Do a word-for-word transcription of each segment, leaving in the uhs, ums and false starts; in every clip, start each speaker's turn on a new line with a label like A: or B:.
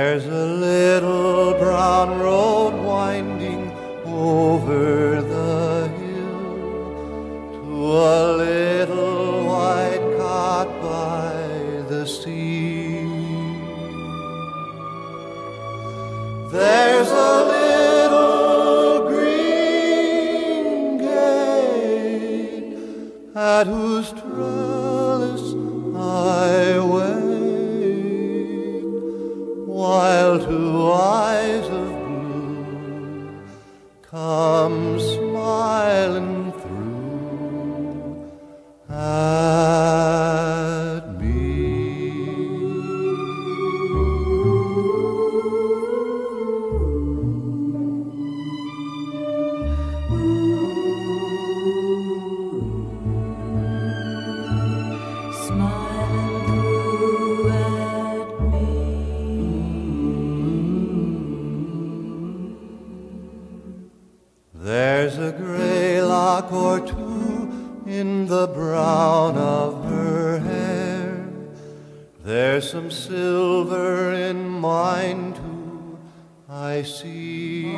A: There's a little brown road winding over the hill to a little white cot by the sea. There's a little green gate at whose trellis I wait, while two eyes of blue come smiling through at me.
B: Smiling through at me.
A: There's a gray lock or two in the brown of her hair. There's some silver in mine too, I see.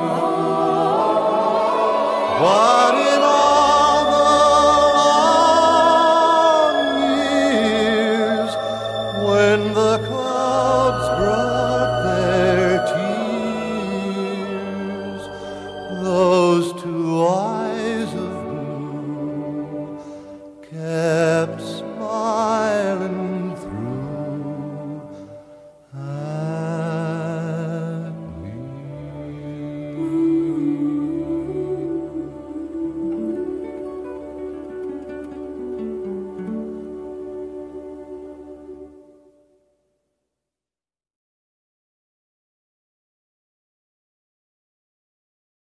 A: But in all the long years when the clouds brought their tears, those two eyes of blue kept